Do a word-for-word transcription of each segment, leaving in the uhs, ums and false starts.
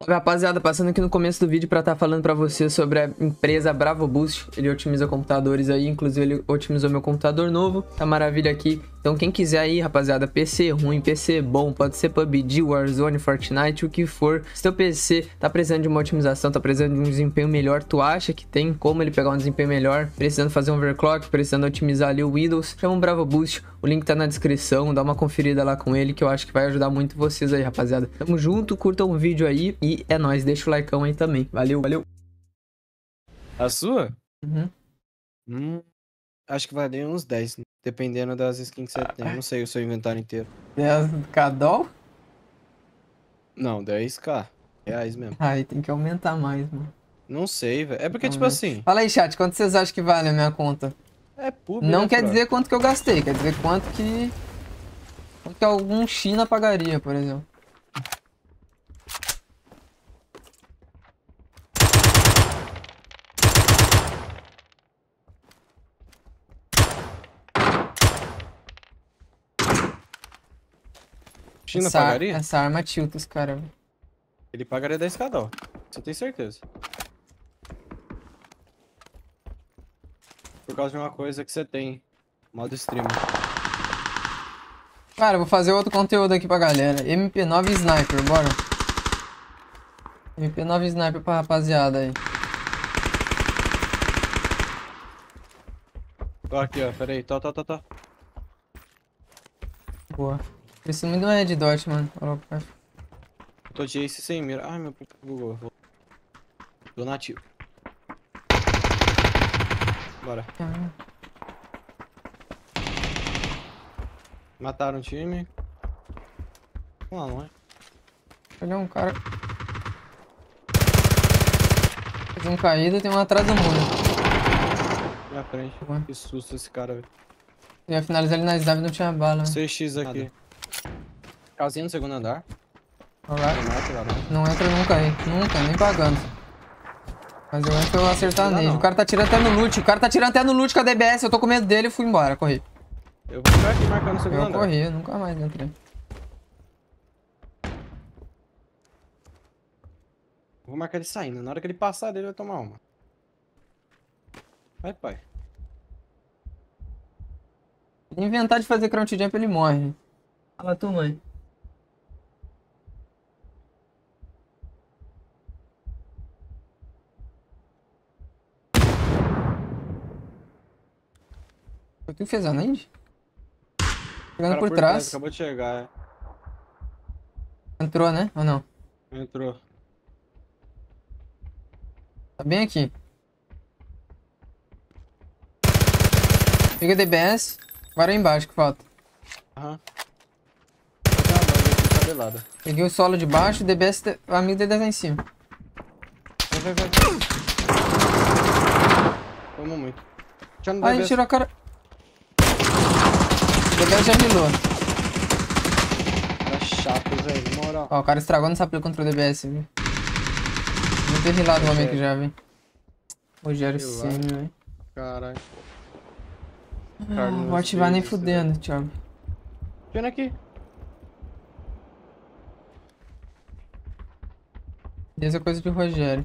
Rapaziada, passando aqui no começo do vídeo pra estar falando pra você sobre a empresa Bravo Boost. Ele otimiza computadores aí, inclusive ele otimizou meu computador novo, tá maravilha aqui. Então quem quiser aí, rapaziada, P C ruim, P C bom, pode ser P U B G, Warzone, Fortnite, o que for. Se teu P C tá precisando de uma otimização, tá precisando de um desempenho melhor, tu acha que tem como ele pegar um desempenho melhor, precisando fazer um overclock, precisando otimizar ali o Windows, chama um Bravo Boost, o link tá na descrição, dá uma conferida lá com ele que eu acho que vai ajudar muito vocês aí, rapaziada. Tamo junto, curtam o vídeo aí e é nóis, deixa o likeão aí também. Valeu, valeu. A sua? Uhum. Hum, acho que valia uns dez, dependendo das skins que você tem. Não sei o seu inventário inteiro. dez K-Doll? Não, dez k reais mesmo. Aí tem que aumentar mais, mano. Não sei, velho. É porque, tipo Aumenta. assim, Fala aí, chat, quanto vocês acham que vale a minha conta? é público. Não né, quer Fro? dizer quanto que eu gastei, quer dizer quanto que... Quanto que algum China pagaria, por exemplo. China essa, pagaria? Essa arma tilta os caras. Ele pagaria dez k dólar. Você tem certeza? Por causa de uma coisa que você tem. Modo streamer. Cara, eu vou fazer outro conteúdo aqui pra galera. M P nove Sniper, bora. M P nove Sniper pra rapaziada aí. Tô aqui, ó. Pera aí. Tó, tó, tó, tó. Boa. Preciso muito de uma Red Dot, mano. Falou, pai. Tô de ace sem mira. Ai, meu bugou. Tô nativo. Bora. Ah, Mataram o time. Não, não é? olha um cara. Fez um caído, tem um atrás do muro. Na frente. Ué. Que susto esse cara, velho. Eu ia finalizar ele na sniper e não tinha bala, né? C X aqui. Casinha no segundo andar. Alright. Não mata, lá, não. Não entra nunca aí. Nunca, nem pagando. Mas eu entro pra eu acertar Não, nele. não. O cara tá tirando até no loot. O cara tá tirando até no loot com a D B S. Eu tô com medo dele e fui embora. Corri. Eu vou ficar aqui marcando o segundo Eu andar. corri, eu nunca mais entrei. Vou marcar ele saindo. Na hora que ele passar dele, vai tomar uma. Vai, pai. Se inventar de fazer crouch jump, ele morre. Fala tu, mãe. Foi tu que fez a nade? Chegando Cara por trás. Acabou de chegar, Entrou, né? Ou não? é. Entrou. Tá bem aqui. Pega D B S. Agora é embaixo que falta. Aham. Tem uma banda aqui cabelada. Peguei o solo de baixo, D B S, de- o amigo dele tá em cima. Vai, vai, vai. Toma muito. Já não Ai, deve... tirou a cara. D B S já rilou. Tá chato, velho. Na moral. Ó, o cara estragou nessa play contra o D B S, viu? Vou ter rilado o homem que já, velho. Rogério Sei lá. Senna, velho. Caralho. Ah, Carlos vou ativar nem Davis, fudendo, Thiago. Pena aqui. Isso é coisa de Rogério.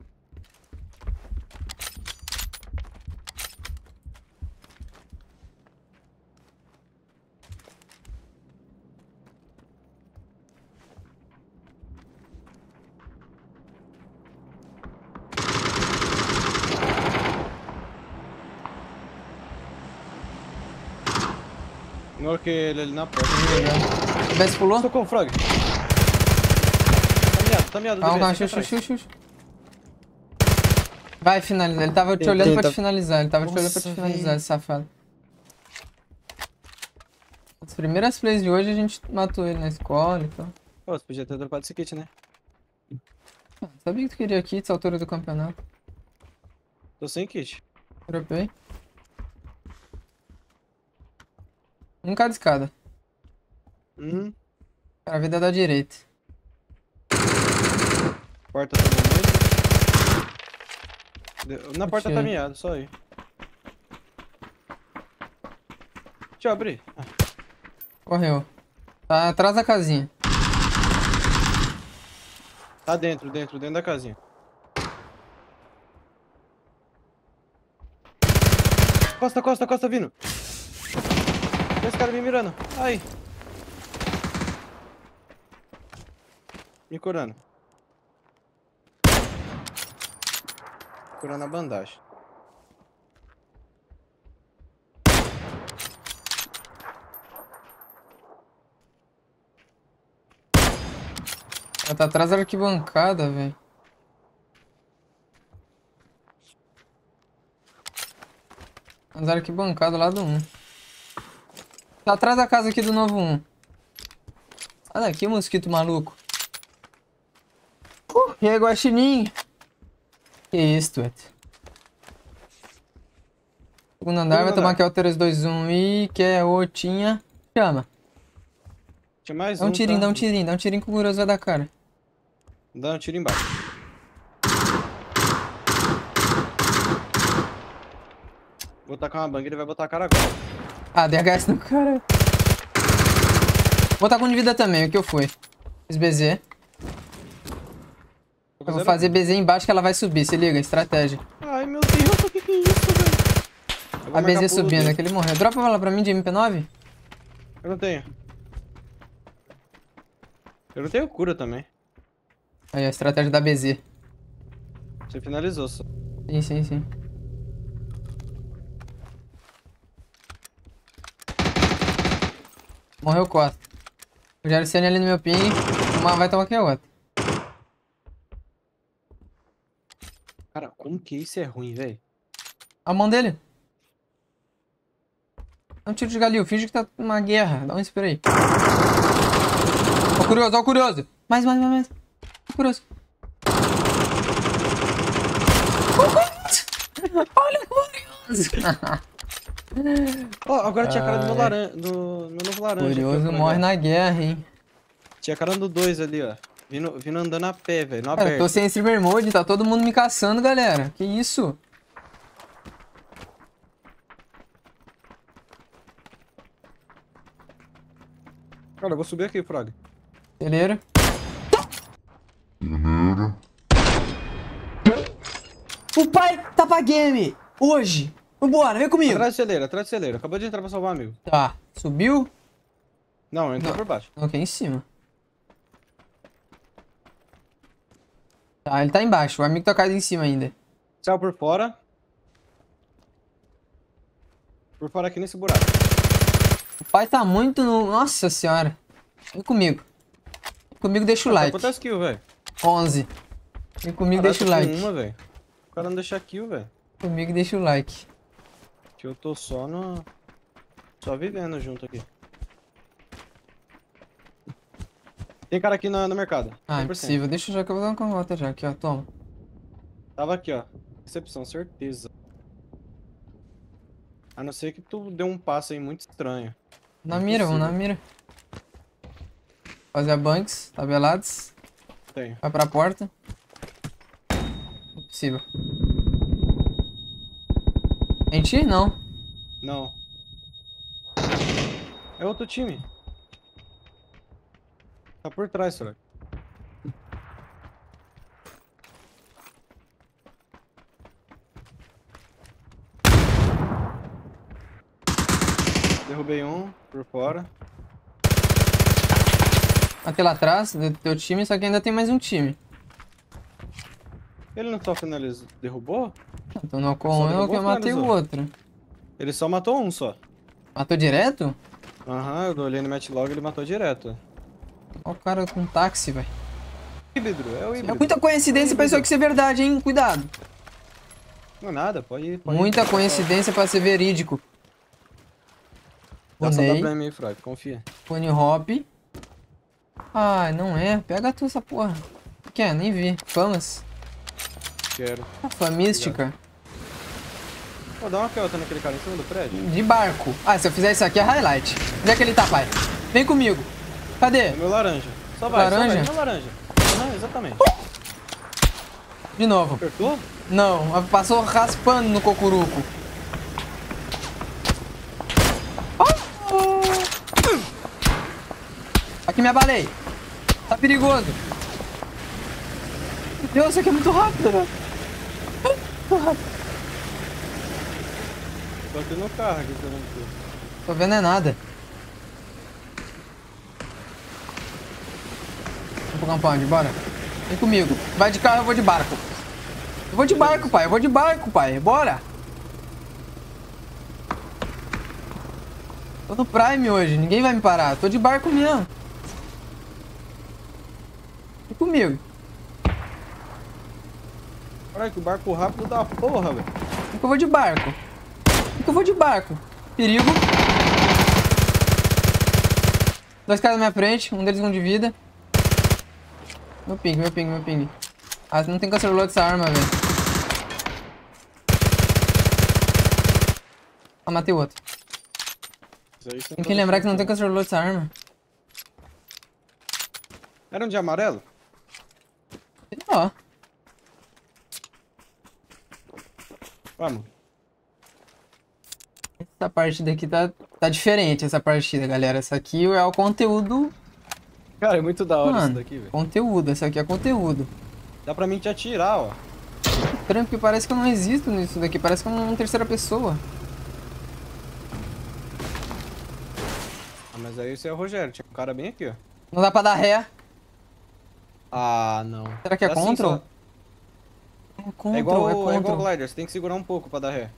Coloquei ele ali na porta. Legal. D B S pulou? Estou com o frog. Tá miado, tá miado. Calma, calma, D B S, xuxa, aqui xuxa, xuxa. Vai, finalizar. Ele tava te Tenta, olhando pra tenta. te finalizar. Ele tava te olhando pra te Nossa, finalizar, velho. esse safado. As primeiras plays de hoje a gente matou ele na escola e tal. atrás. Pô, você podia ter dropado esse kit, né? Ah, sabia que tu queria aqui, essa altura do campeonato. Tô sem kit. Dropei. Um cada escada. Uhum. Cara, a vida é da direita. Porta tomou muito. Deu- Na porta tá Achei. miado, só aí. Deixa eu abrir. Ah, Correu. Tá atrás da casinha. Tá dentro, dentro, dentro da casinha. Costa, costa, costa, vindo. Esse cara me mirando. Ai. Me curando. Curando a bandagem. Ela tá atrás da arquibancada, velho. Atrás da arquibancada lá do um. Tá atrás da casa aqui do novo um. Sai daqui, mosquito maluco. Uh, e aí, guaxinim? Que isso, Tuet? Segundo andar, Segundo vai tomar andar. aqui o três dois um e que é o tinha. Chama. Tinha mais Dá um um, tirinho, tá? dá um tirinho, dá um tirinho que o Guroso vai dar cara. Dá um tiro embaixo. Vou tacar uma bang, ele vai botar a cara agora. Ah, D H S no cara. Vou botar com de vida também, o que eu fui. Fiz B Z. Eu vou fazer B Z embaixo que ela vai subir, se liga, estratégia. Ai, meu Deus, o que que é isso, velho? Eu vou A B Z marcar pulo subindo, dele. é que ele morreu. Dropa ela pra mim de M P nove? Eu não tenho. Eu não tenho cura também. Aí, a estratégia da B Z. Você finalizou só. Sim, sim, sim. Morreu Costa. O Jariciane ali no meu ping. Uma vai tomar que é outra. Cara, como que isso é ruim, velho? A mão dele. Dá um tiro de galil. Finge que tá numa guerra. Dá um spray. Ó o curioso, ó o curioso. Mais, mais, mais, mais. Ó o curioso. Olha o curioso. Ó, agora tinha cara do meu Ai. laranja. Do meu novo laranja. aqui, ó, Curioso que morre legal. na guerra, hein. Tinha cara do dois ali, ó. Vindo, vindo andando a pé, velho. No Cara, aberto. tô sem streamer mode, tá todo mundo me caçando, galera. Que isso? Cara, eu vou subir aqui, Frog. Celeiro. O pai tá pra game! Hoje! Vambora, vem comigo! Atrás do celeiro, atrás do celeiro. Acabou de entrar pra salvar amigo. Tá, subiu? Não, entrou Não. por baixo. Não, aqui em cima. Tá, ele tá embaixo, o amigo tá caído em cima ainda. Saiu por fora. Por fora aqui nesse buraco. O pai tá muito no... Nossa senhora. Vem comigo. Vem comigo, deixa o Ah, like. quantas kills, velho? onze. Vem comigo, Caralho, deixa o tô com like. uma, velho. O cara não deixa kill, velho. Comigo, deixa o like. Que eu tô só no... Só vivendo junto aqui. Tem cara aqui no, no mercado. Ah, cem por cento. impossível. Deixa eu já que eu vou dar uma convota já. Aqui, ó. Toma. Tava aqui, ó. Recepção, certeza. A não ser que tu deu um passo aí muito estranho. Na mira, vamos na mira. Fazer a banks, tabelados. Tenho. Vai pra porta. Impossível. Mentir? Não. Não. É outro time. Tá por trás, Sorok. Derrubei um por fora. Matei lá atrás do teu time, só que ainda tem mais um time. Ele não só finalizou. Derrubou? Então não com Só um, eu derrubou que ou matei o finalizou? outro. Ele só matou um só. Matou direto? Aham, eu olhei no match log e ele matou direto. Olha o cara com táxi, velho. Híbrido, é o híbrido. É muita coincidência pra isso aqui ser verdade, hein? Cuidado. Não é nada, pode ir. Pode Muita ir. coincidência pra ser verídico. Dá só Punei. W M aí, Frog, confia. Pony Hop. Ai, não é. Pega tu essa porra. O que é? Nem vi. Famas. Quero. Famística. Pô, dá uma pelota naquele cara em cima do prédio. De barco. Ah, se eu fizer isso aqui é highlight. Onde é que ele tá, pai? Vem comigo. Cadê? É meu laranja. Só vai, Laranja? só vai. Meu laranja. Aham, exatamente. De novo. Apertou? Não, passou raspando no cocuruco. Oh! Aqui me abalei. Tá perigoso. Meu Deus, isso aqui é muito rápido, velho. Muito rápido. Tô aqui no carro aqui, pelo tudo. Tô vendo é nada. Vamos pro compound, bora. Vem comigo. Vai de carro, eu vou de barco. Eu vou de barco, pai. Eu vou de barco, pai. Bora. Tô no Prime hoje. Ninguém vai me parar. Tô de barco mesmo. Vem comigo. Olha que barco rápido da porra, velho. Vem que eu vou de barco. Vem que eu vou de barco. Perigo. Dois caras na minha frente. Um deles com de vida. Meu ping, meu ping, meu ping. Ah, não tem cancelador dessa arma, velho. Ah, matei o outro. Tem que lembrar que não tem cancelador dessa arma. Era um de amarelo? Ó. Vamos. Essa partida aqui tá, tá diferente, essa partida, galera. Essa aqui é o conteúdo... Cara, é muito da hora Mano, isso daqui, velho. conteúdo. Essa aqui é conteúdo. Dá pra mim te atirar, ó. Estranho, porque parece que eu não existo nisso daqui. Parece que eu não em terceira pessoa. Ah, mas aí esse é o Rogério. Tinha um cara bem aqui, ó. Não dá pra dar ré. Ah, não. Será que é Dá sim, control? só- É control, É igual, é é igual o control. glider, você tem que segurar um pouco pra dar ré.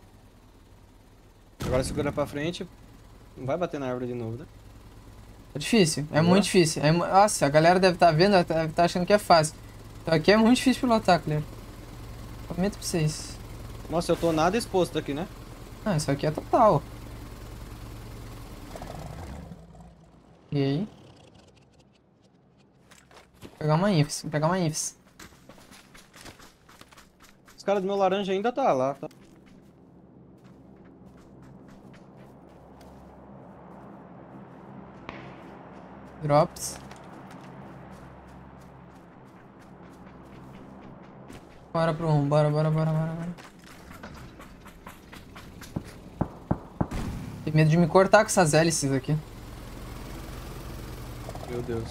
Agora segura pra frente. Não vai bater na árvore de novo, né? É difícil, é Boa. muito difícil. É, mu- nossa, a galera deve estar vendo, deve estar achando que é fácil. Então aqui é muito difícil pilotar, galera. Prometo pra vocês. Nossa, eu tô nada exposto aqui, né? Ah, isso aqui é total. E aí? Vou pegar uma infs, vou pegar uma infs. Os caras do meu laranja ainda tá lá, tá? Drops. Bora pro rumo, bora, bora, bora, bora, bora. Tem medo de me cortar com essas hélices aqui. Meu Deus.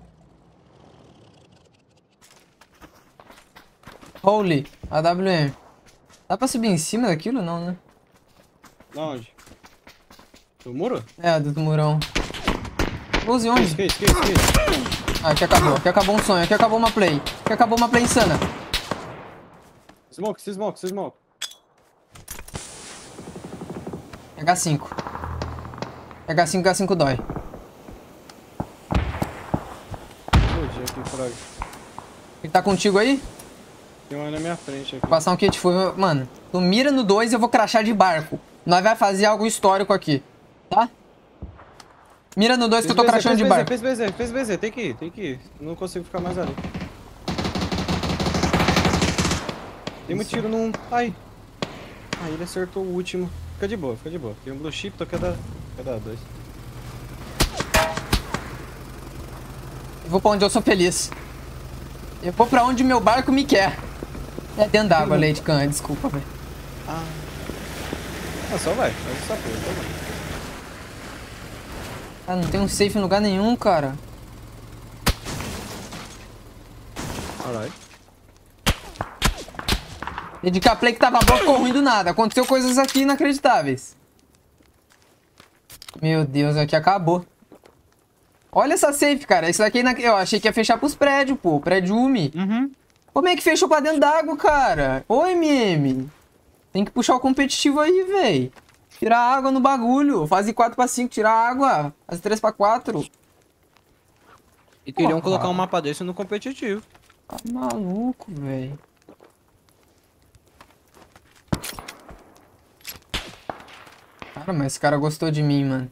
Holy, A W M. Dá pra subir em cima daquilo? Não, né? Da onde? Do muro? É, do murão. Use onde? Que isso, que isso, que isso? Ah, aqui acabou. Aqui acabou um sonho. Aqui acabou uma play. Aqui acabou uma play insana. Smoke, se smoke, se smoke. H cinco. H cinco, H cinco dói. Explodi aqui por aí. Ele tá contigo aí? Tem um na minha frente aqui. Vou passar um kit full. Mano, tu mira no dois e eu vou crachar de barco. Nós vai fazer algo histórico aqui. Tá? Mira no dois que eu tô crachando de barco. Fez B Z, fez B Z, tem que ir, tem que ir. Não consigo ficar mais ali. Tem muito tiro num. Ai. Ah, ele acertou o último. Fica de boa, fica de boa. Tem um blue chip, tô cada. cada dois. Eu vou pra onde eu sou feliz. Eu vou pra onde meu barco me quer. É dentro d'água, Lady Khan. Desculpa, velho. Ah. Ah, só vai, faz essa porra, só vai. Ah, não tem um safe em lugar nenhum, cara. Alright. Dedicar play que tava bom ficou ruim do nada. Aconteceu coisas aqui inacreditáveis. Meu Deus, aqui acabou. Olha essa safe, cara. Isso daqui eu achei que ia fechar pros prédios, pô. Prédio Umi. Uhum. Como é que fechou pra dentro d'água, cara? Ô, M M. Tem que puxar o competitivo aí, véi. Tirar água no bagulho. Fase quatro pra cinco, tirar água. Fase três pra quatro. E queriam Porra. colocar um mapa desse no competitivo. Tá maluco, véi. Cara, mas esse cara gostou de mim, mano.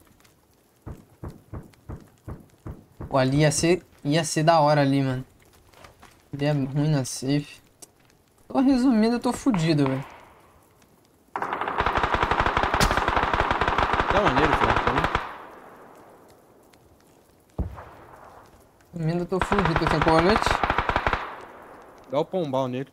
Pô, ali ia ser, ia ser da hora ali, mano. Ele é ruim na safe. Tô resumindo, eu tô fudido, velho. Tá maneiro, cara. Resumindo, eu tô fudido. Tô sem colete. Dá o pombal nele.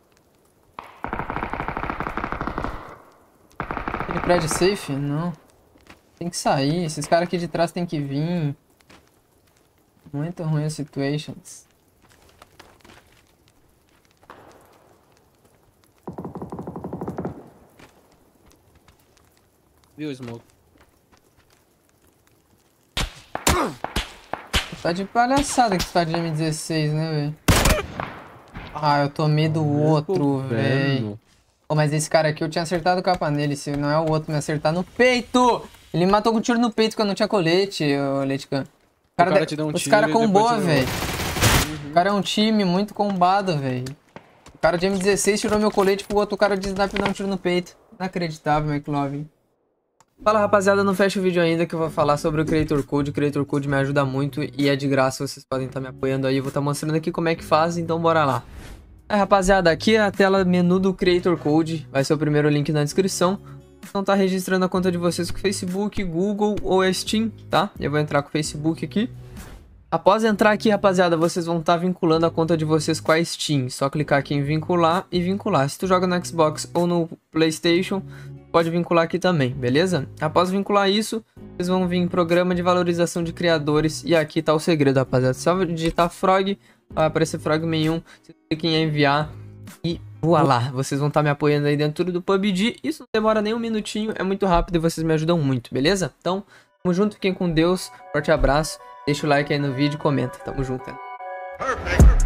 Aquele prédio safe? Não. Tem que sair. Esses caras aqui de trás tem que vir. Muito ruim as situations. Viu, Smoke? Tá de palhaçada que você tá de M dezesseis, né, velho? Ah, eu tomei do outro, velho. Oh, mas esse cara aqui eu tinha acertado o capa nele. Se não é o outro me acertar no peito. Ele me matou com um tiro no peito quando eu não tinha colete, ô Leitcan. O cara, cara te deu um Os tiro caras e combou, depois velho. Uhum. O cara é um time muito combado, velho. O cara de M dezesseis tirou meu colete pro outro cara de sniper dar um tiro no peito. Inacreditável, McLovin. Fala, rapaziada, não fecha o vídeo ainda que eu vou falar sobre o Creator Code. O Creator Code me ajuda muito e é de graça, vocês podem estar me apoiando aí. Eu vou estar mostrando aqui como é que faz, então bora lá. É, rapaziada, aqui é a tela menu do Creator Code, vai ser o primeiro link na descrição. Então tá registrando a conta de vocês com Facebook, Google ou Steam, tá? Eu vou entrar com o Facebook aqui. Após entrar aqui, rapaziada, vocês vão estar vinculando a conta de vocês com a Steam. Só clicar aqui em vincular e vincular. Se tu joga no Xbox ou no PlayStation, pode vincular aqui também, beleza? Após vincular isso, vocês vão vir em programa de valorização de criadores. E aqui tá o segredo, rapaziada. Só digitar Frog, vai aparecer Frogman um. Vocês cliquem em enviar e voilá. Vocês vão estar me apoiando aí dentro do P U B G. Isso não demora nem um minutinho, é muito rápido e vocês me ajudam muito, beleza? Então, tamo junto, fiquem com Deus. Forte abraço. Deixa o like aí no vídeo e comenta. Tamo junto. Perfect.